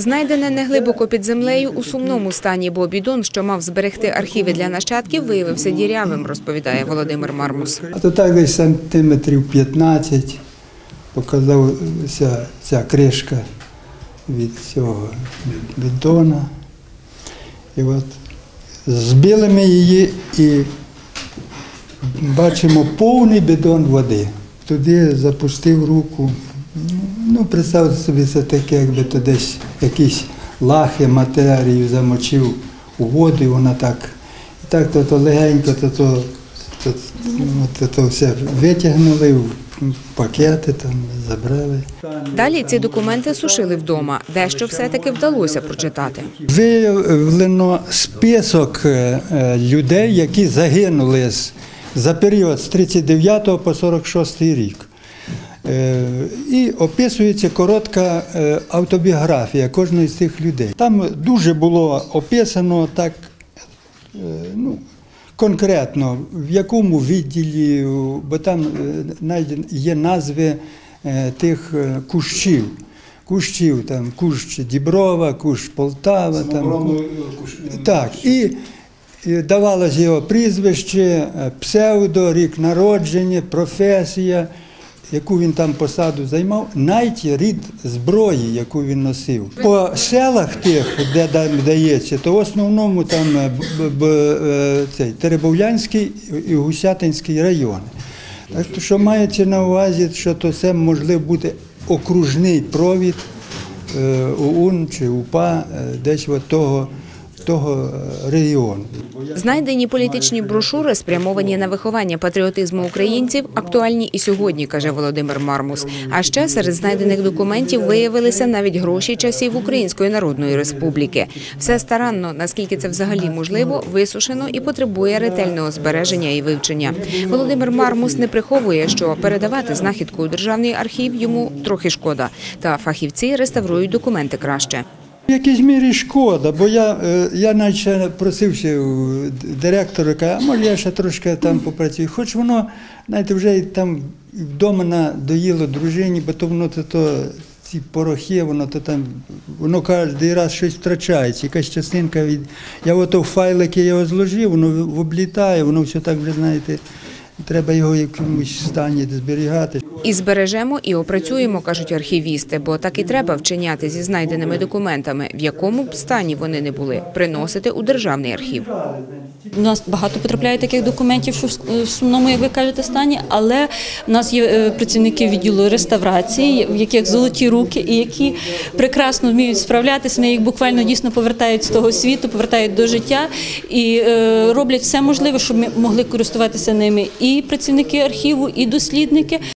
Знайдене неглибоко під землею у сумному стані, бо бідон, що мав зберегти архіви для нащадків, виявився дірявим, розповідає Володимир Мармус. А то так десь сантиметрів 15 показалася ця кришка від цього бідона. І от збили ми її і бачимо повний бідон води. Туди запустив руку. Ну, представте собі, це таке, якби то десь якісь лахи, матерію замочив у воду, і вона так то легенько, то все витягнули в пакети, там забрали. Далі ці документи сушили вдома. Дещо все-таки вдалося прочитати. Виявлено список людей, які загинули за період з 39 по 46 рік. І описується коротка автобіографія кожної з цих людей. Там дуже було описано так, конкретно, в якому відділі, бо там є назви тих кущів. Там кущ Діброва, кущ Полтава. Так, і давалось його прізвище, псевдо, рік народження, професія, яку він там посаду займав, навіть рід зброї, яку він носив. По селах тих, де дається, то в основному там Теребовлянський і Гусятинський райони. Так що мається на увазі, що то це можливо бути окружний провід ОУН чи УПА десь от того регіону. Знайдені політичні брошури, спрямовані на виховання патріотизму українців, актуальні і сьогодні, каже Володимир Мармус. А ще серед знайдених документів виявилися навіть гроші часів Української Народної Республіки. Все старанно, наскільки це взагалі можливо, висушено і потребує ретельного збереження і вивчення. Володимир Мармус не приховує, що передавати знахідку у Державний архів йому трохи шкода. Та фахівці реставрують документи краще. В якійсь мірі шкода, бо я наче просився у директора, каже, а може я ще трошки там попрацюю. Хоч воно, знаєте, вже там вдома надоїло дружині, бо то воно ці порохи, воно кожен раз щось втрачається, якась частинка від... Я ото в файлики його зложив, воно облітає, воно все так вже, знаєте, треба його в якомусь стані зберігати. І збережемо, і опрацюємо, кажуть архівісти, бо так і треба вчиняти зі знайденими документами, в якому б стані вони не були, приносити у Державний архів. У нас багато потрапляє таких документів, що в сумному, як ви кажете, стані, але в нас є працівники відділу реставрації, в яких золоті руки і які прекрасно вміють справлятися, вони їх буквально дійсно повертають з того світу, повертають до життя і роблять все можливе, щоб ми могли користуватися ними і працівники архіву, і дослідники.